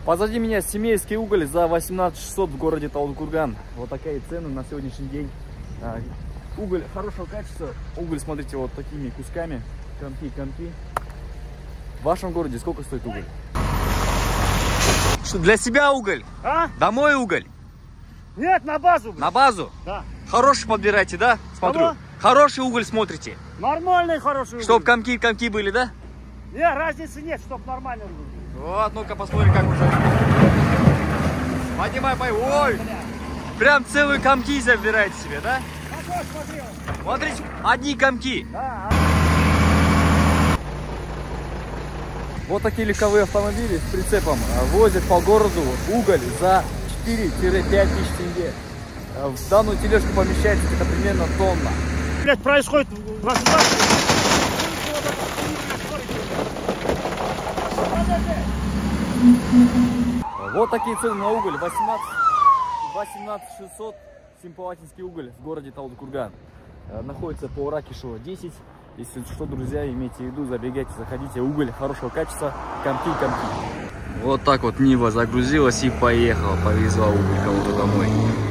Позади меня семейский уголь за 18 600 в городе Талдыкурган. Вот такие цены на сегодняшний день. Уголь хорошего качества. Уголь, смотрите, вот такими кусками. Комки. В вашем городе сколько стоит уголь? Что, для себя уголь? А? Домой уголь? Нет, на базу. На базу? Да. Хороший подбираете, да? Смотрю. Кого? Хороший уголь смотрите. Нормальный, хороший уголь. Чтоб комки были, да? Нет, разницы нет, чтоб нормальный уголь. Вот, ну-ка посмотрим, как уже. Поднимай. Ой! Прям целые комки забираете себе, да? Смотри. Смотрите, одни комки. Да. Вот такие легковые автомобили с прицепом возят по городу уголь за 4-5 тысяч тенге. В данную тележку помещается это примерно тонна. Блять, происходит в государстве. Вот такие цены на уголь. 18 600 симпалатинский уголь в городе Талдыкурган. Находится по Ракишева 10. Если что, друзья, имейте в виду, забегайте, заходите. Уголь хорошего качества, комки. Вот так вот Нива загрузилась и поехала, повезла уголь кого-то домой.